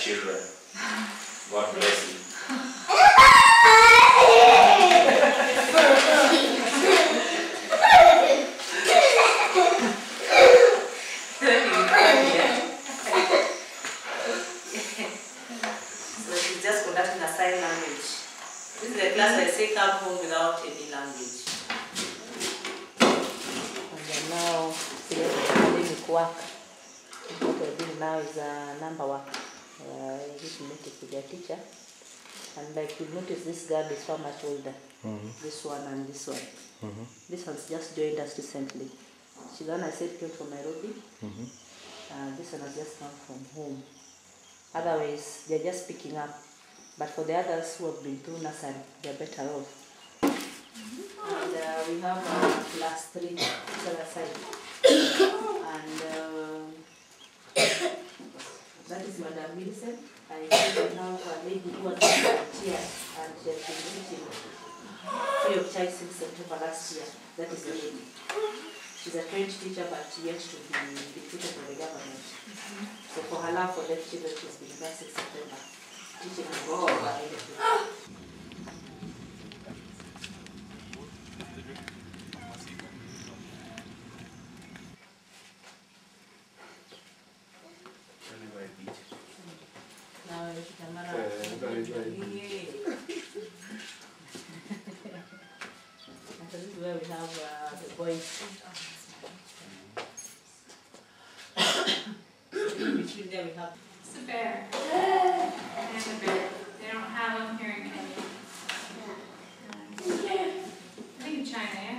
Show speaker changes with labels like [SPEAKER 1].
[SPEAKER 1] children. God bless you.
[SPEAKER 2] So she's just conducting a sign language. This is the class I say come home without any language. And then now, academic work. What we're doing now is number work. This notice to their teacher. And like you notice, this girl is so much older. This one and this one. This one's just joined us recently. She's the one I said came from Nairobi. This one has just come from home. Otherwise, they're just picking up. But for the others who have been through nursery, they're better off. And we have class 3 to the side. And that is Madam Millicent. I think we have a lady who was here and she has been teaching free of charge since September last year. That is the lady. She's a trained teacher but yet to be recruited by the government. So for her love for deaf children, she's been there since September. Teaching her. So this is where we have the boys. Between there we have.
[SPEAKER 3] It's a bear. And a bear. They don't have them here in Kenya. I think in China, yeah?